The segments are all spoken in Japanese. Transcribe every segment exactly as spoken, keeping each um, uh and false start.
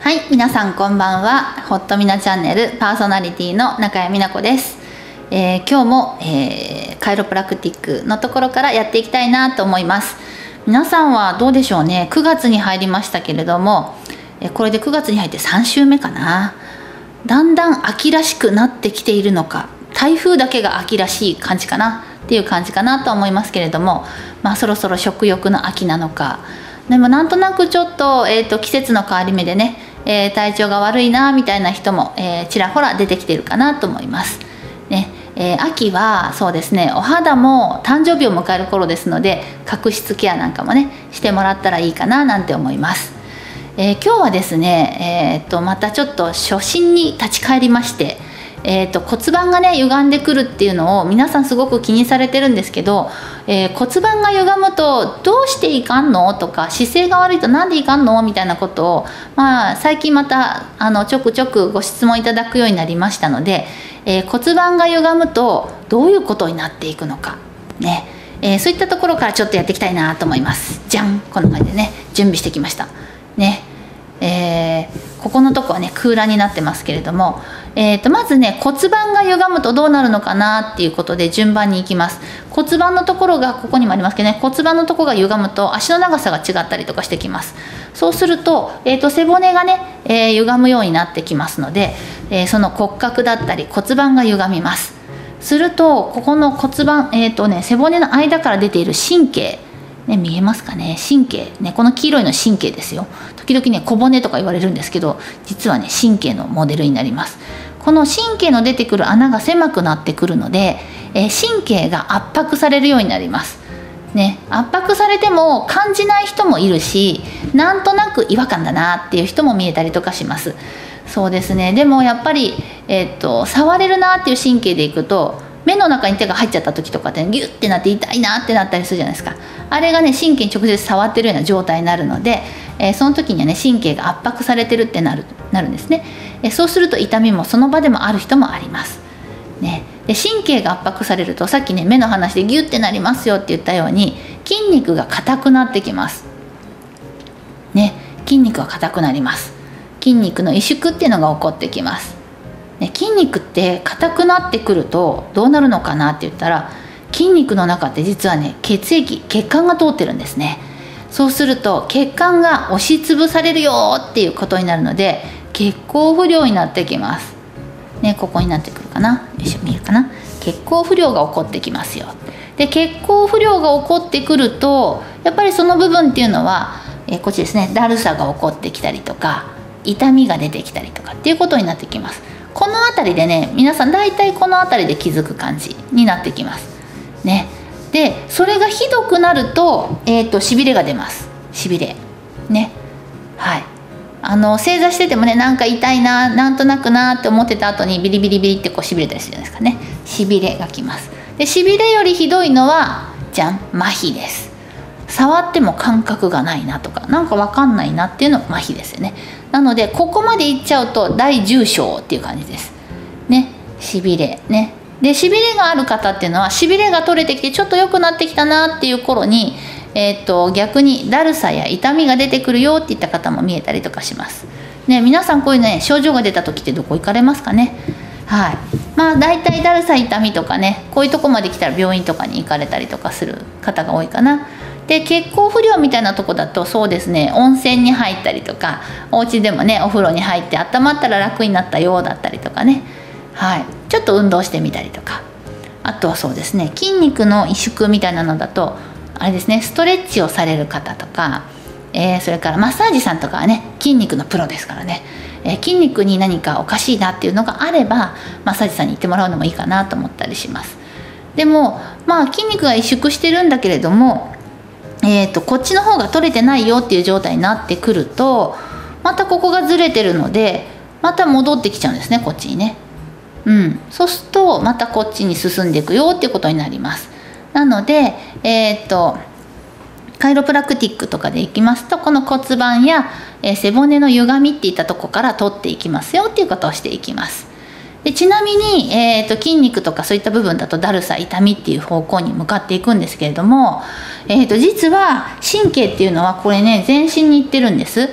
はい、皆さんこんばんは。ホットミナチャンネルパーソナリティの中谷美奈子です。えー、今日も、えー、カイロプラクティックのところからやっていきたいなと思います。皆さんはどうでしょうね。くがつに入りましたけれども、えこれでくがつに入ってさん週目かな。だんだん秋らしくなってきているのか、台風だけが秋らしい感じかなっていう感じかなと思いますけれども、まあそろそろ食欲の秋なのか。でもなんとなくちょっと、えーと、季節の変わり目でね、えー、体調が悪いなみたいな人も、えー、ちらほら出てきてるかなと思います。ねえー、秋はそうですね、お肌も誕生日を迎える頃ですので、角質ケアなんかもねしてもらったらいいかななんて思います。えー、今日はですね、えー、とまたちょっと初心に立ち返りまして、えー、と骨盤がね歪んでくるっていうのを皆さんすごく気にされてるんですけど、えー、骨盤が歪むとどうしていかんのとか、姿勢が悪いとなんでいかんのみたいなことを、まあ、最近またあのちょくちょくご質問いただくようになりましたので、えー、骨盤が歪むとどういうことになっていくのかね、えー、そういったところからちょっとやっていきたいなと思います。じゃん、こんな感じでね準備してきましたね。えー、ここのとこはね空欄になってますけれども、えー、とまずね骨盤が歪むとどうなるのかなっていうことで順番にいきます。骨盤のところがここにもありますけどね、骨盤のところが歪むと足の長さが違ったりとかしてきます。そうすると、えー、と背骨がね、えー、歪むようになってきますので、えー、その骨格だったり骨盤が歪みます。するとここの骨盤、えーとね、背骨の間から出ている神経ね、見えますかね、神経ね、この黄色いの神経ですよ。時々ね小骨とか言われるんですけど、実はね神経のモデルになります。この神経の出てくる穴が狭くなってくるので、えー、神経が圧迫されるようになります。ね、圧迫されても感じない人もいるし、なんとなく違和感だなっていう人も見えたりとかします。そうですね。でもやっぱり、えーっと触れるなっていう神経でいくと、目の中に手が入っちゃった時とかって、ね、ギュッてなって痛いなってなったりするじゃないですか。あれがね神経に直接触ってるような状態になるので、えー、その時にはね神経が圧迫されてるってなるなるんですね。えー、そうすると痛みもその場でもある人もあります。ね、で神経が圧迫されると、さっきね目の話でギュッてなりますよって言ったように、筋肉が硬くなってきます。ね、筋肉が硬くなります。筋肉の萎縮っていうのが起こってきます。ね、筋肉って硬くなってくるとどうなるのかなって言ったら、筋肉の中って実はね血液血管が通ってるんですね。そうすると血管が押しつぶされるよっていうことになるので、血行不良になってきます。ね、ここになってくるかな、よいしょ、見えるかな。血行不良が起こってきますよ。で血行不良が起こってくると、やっぱりその部分っていうのは、えこっちですね、だるさが起こってきたりとか、痛みが出てきたりとかっていうことになってきます。この辺りでね皆さん大体この辺りで気づく感じになってきますね。でそれがひどくなると、えーと、しびれが出ます。しびれね、はい、あの正座しててもね、なんか痛いな、なんとなくなって思ってた後にビリビリビリってこうしびれたりするじゃないですかね。しびれがきます。でしびれよりひどいのはじゃん、麻痺です。触っても感覚がないなとか、なんか分かんないなっていうのが麻痺ですよね。なのでここまでいっちゃうと大重症っていう感じですね。しびれね。でしびれがある方っていうのは、しびれが取れてきてちょっと良くなってきたなっていう頃に、えー、と逆にだるさや痛みが出てくるよっていった方も見えたりとかしますね。皆さんこういうね症状が出た時ってどこ行かれますかね。はい、まあ大体だるさ痛みとかね、こういうとこまで来たら病院とかに行かれたりとかする方が多いかな。で血行不良みたいなとこだと、そうですね、温泉に入ったりとか、お家でもねお風呂に入って温まったら楽になったようだったりとかね、はい、ちょっと運動してみたりとか、あとはそうですね、筋肉の萎縮みたいなのだとあれですね、ストレッチをされる方とか、えー、それからマッサージさんとかはね筋肉のプロですからね、えー、筋肉に何かおかしいなっていうのがあればマッサージさんに行ってもらうのもいいかなと思ったりします。でもまあ筋肉が萎縮してるんだけれども、えー、とこっちの方が取れてないよっていう状態になってくると、またここがずれてるのでまた戻ってきちゃうんですね、こっちにね。うん、そうするとまたこっちに進んでいくよっていうことになります。なので、えー、とカイロプラクティックとかでいきますと、この骨盤や、えー、背骨の歪みっていったとこから取っていきますよっていうことをしていきます。でちなみに、えー、と筋肉とかそういった部分だとだるさ痛みっていう方向に向かっていくんですけれども、えー、と実は神経っていうのはこれね全身にいってるんです。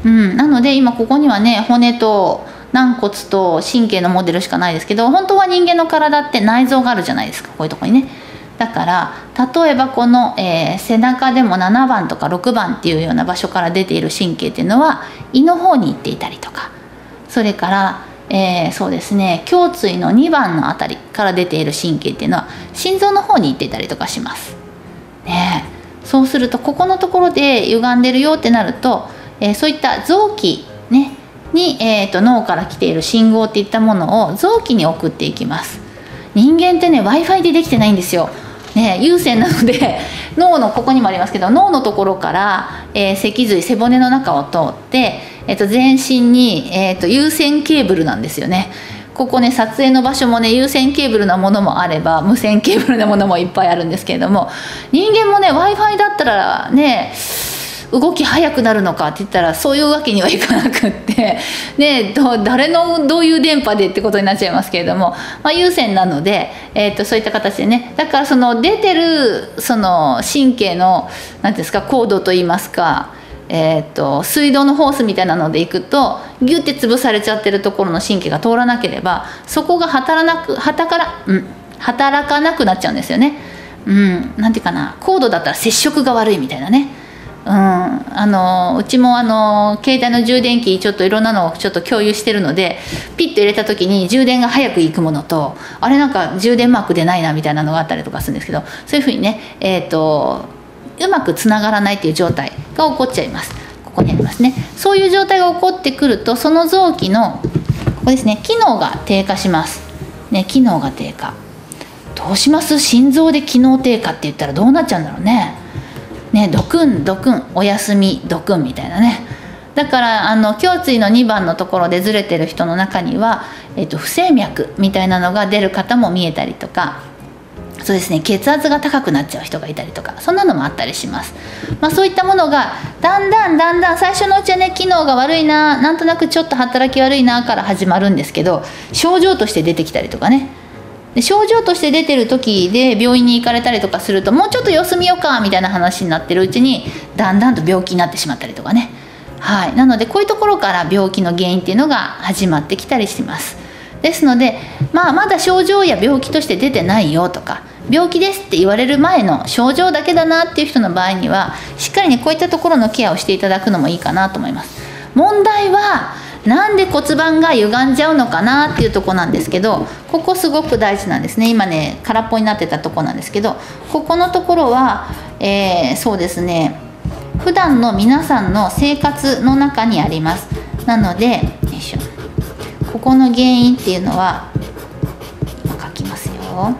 うん、なので今ここにはね骨と軟骨と神経のモデルしかないですけど、本当は人間の体って内臓があるじゃないですか、こういうとこにね。だから例えばこの、えー、背中でもななばんとかろくばんっていうような場所から出ている神経っていうのは胃の方に行っていたりとか、それから、えー、そうですね胸椎のにばんのあたりから出ている神経っていうのは心臓の方に行っていたりとかします。ね、そうするとここのところで歪んでるよってなると、えー、そういった臓器、ね、に、えー、と脳から来ている信号っていったものを臓器に送っていきます。人間ってね ワイファイ でできてないんですよ。ね、有線なので脳のここにもありますけど、脳のところから、えー、脊髄背骨の中を通って、えー、と全身に、えー、と有線ケーブルなんですよね。ここね撮影の場所もね有線ケーブルなものもあれば無線ケーブルなものもいっぱいあるんですけれども、人間もね ワイファイ だったらね動き速くなるのかって言ったらそういうわけにはいかなくってね、ど誰のどういう電波でってことになっちゃいますけれども、まあ、有線なので、えー、とそういった形でね、だからその出てるその神経の何ていうんですかコードといいますか、えー、と水道のホースみたいなのでいくとギュッて潰されちゃってるところの神経が通らなければそこが働なく働から、うん、働かなくなっちゃうんですよね。うん、なんていうかな、コードだったら接触が悪いみたいなね。うん、あのうちもあの携帯の充電器ちょっといろんなのをちょっと共有してるので、ピッと入れた時に充電が早くいくものと、あれなんか充電マーク出ないなみたいなのがあったりとかするんですけど、そういうふうにね、えーと、うまくつながらないっていう状態が起こっちゃいます。ここにありますね。そういう状態が起こってくるとその臓器のここですね機能が低下します、ね、機能が低下。どうします？心臓で機能低下って言ったらどうなっちゃうんだろうね。ね、ドクンドクンおやすみドクンみたいなね。だからあの胸椎のにばんのところでずれてる人の中には、えっと、不整脈みたいなのが出る方も見えたりとか、そうですね血圧が高くなっちゃう人がいたりとか、そんなのもあったりします。まあ、そういったものがだんだんだんだん最初のうちはね機能が悪いな、なんとなくちょっと働き悪いなから始まるんですけど、症状として出てきたりとかね。で症状として出てる時で病院に行かれたりとかすると、もうちょっと様子見ようかみたいな話になってるうちにだんだんと病気になってしまったりとかね。はい、なのでこういうところから病気の原因っていうのが始まってきたりします。ですので、まあ、まだ症状や病気として出てないよとか、病気ですって言われる前の症状だけだなっていう人の場合にはしっかりねこういったところのケアをしていただくのもいいかなと思います。問題はなんで骨盤が歪んじゃうのかなっていうとこなんですけど、ここすごく大事なんですね。今ね空っぽになってたとこなんですけど、ここのところは、えー、そうですね普段の皆さんの生活の中にあります。なのでよいしょ、ここの原因っていうのは今書きますよ。はい、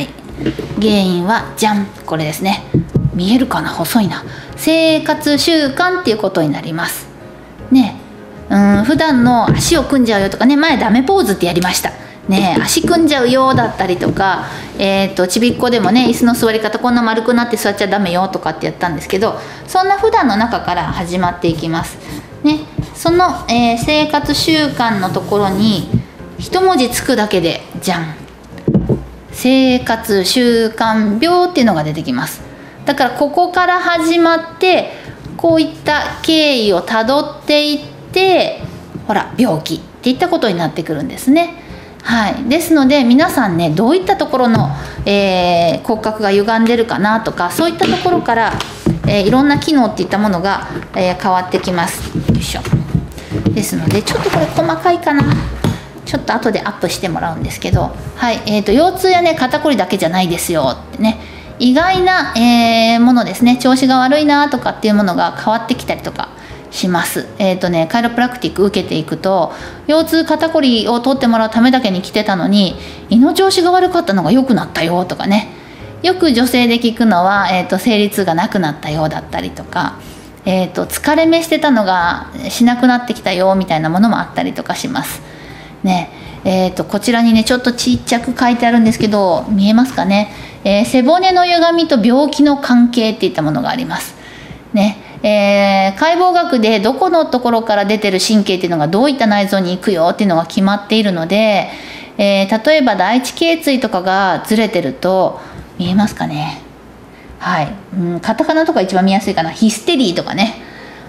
原因はじゃん、これですね。見えるかな、細いな。生活習慣っていうことになりますね。うん、普段の足を組んじゃうよとかね、前ダメポーズってやりましたね。足組んじゃうよだったりとか、えーとちびっこでもね椅子の座り方こんな丸くなって座っちゃダメよとかってやったんですけど、そんな普段の中から始まっていきますね。その、えー、生活習慣のところに一文字つくだけでじゃん、生活習慣病っていうのが出てきます。だからここから始まってこういった経緯をたどっていって、ほら病気っていったことになってくるんですね。はい、ですので皆さんねどういったところの、えー、骨格が歪んでるかなとか、そういったところから、えー、いろんな機能っていったものが、えー、変わってきます。よいしょ。ですのでちょっとこれ細かいかな、ちょっと後でアップしてもらうんですけど、はい、えーと、腰痛やね肩こりだけじゃないですよってね、意外な、えー、ものですね、調子が悪いなとかっていうものが変わってきたりとかします。えーとね、カイロプラクティック受けていくと、腰痛肩こりを取ってもらうためだけに来てたのに胃の調子が悪かったのが良くなったよとかね、よく女性で聞くのは、えーと、生理痛がなくなったようだったりとか、えーと、疲れ目してたのがしなくなってきたよみたいなものもあったりとかしますね。えーと、こちらにねちょっとちっちゃく書いてあるんですけど、見えますかね。えー、背骨の歪みと病気の関係っていったものがありますね。えー、解剖学でどこのところから出てる神経っていうのがどういった内臓に行くよっていうのが決まっているので、えー、例えば第一頸椎とかがずれてると、見えますかね。はい、うん、カタカナとか一番見やすいかな。ヒステリーとかね、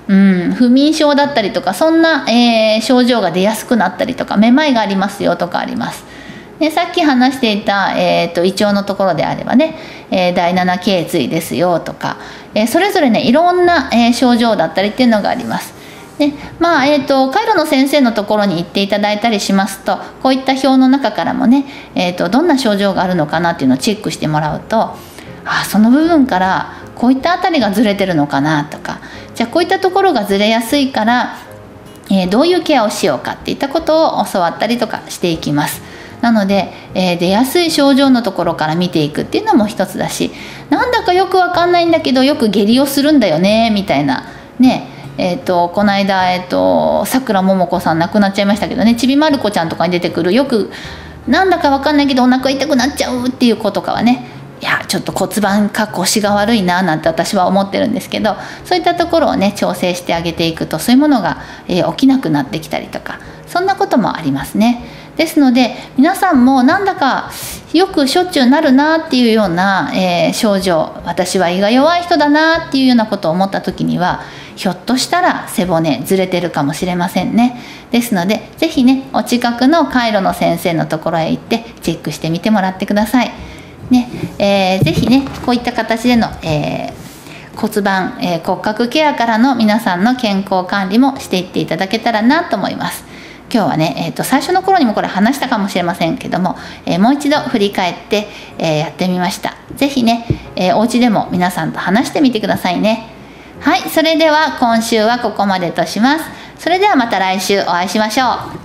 うん、不眠症だったりとかそんな、えー、症状が出やすくなったりとか、めまいがありますよとかあります。でさっき話していた、えー、と胃腸のところであればね、えー、だいなな頸椎ですよとか、えー、それぞれねいろんな、えー、症状だったりっていうのがあります。でまあえー、とカイロの先生のところに行っていただいたりしますと、こういった表の中からもね、えー、とどんな症状があるのかなっていうのをチェックしてもらうと、あその部分からこういったあたりがずれてるのかなとか、じゃあこういったところがずれやすいから、えー、どういうケアをしようかっていったことを教わったりとかしていきます。なので、えー、出やすい症状のところから見ていくっていうのも一つだし、なんだかよくわかんないんだけどよく下痢をするんだよねみたいなね、えー、とこの間、えー、とさくらももこさん亡くなっちゃいましたけどね、ちびまる子ちゃんとかに出てくる、よくなんだかわかんないけどお腹痛くなっちゃうっていう子とかはね、いやちょっと骨盤か腰が悪いななんて私は思ってるんですけど、そういったところをね調整してあげていくと、そういうものが、えー、起きなくなってきたりとか、そんなこともありますね。ですので皆さんもなんだかよくしょっちゅうなるなっていうような、えー、症状、私は胃が弱い人だなっていうようなことを思った時には、ひょっとしたら背骨ずれてるかもしれませんね。ですので是非ねお近くのカイロの先生のところへ行ってチェックしてみてもらってください。ねえー、ぜひねこういった形での、えー、骨盤、えー、骨格ケアからの皆さんの健康管理もしていっていただけたらなと思います。今日はね、えー、と最初の頃にもこれ話したかもしれませんけども、えー、もう一度振り返って、えー、やってみました。ぜひね、えー、お家でも皆さんと話してみてくださいね。はい、それでは今週はここまでとします。それではまた来週お会いしましょう。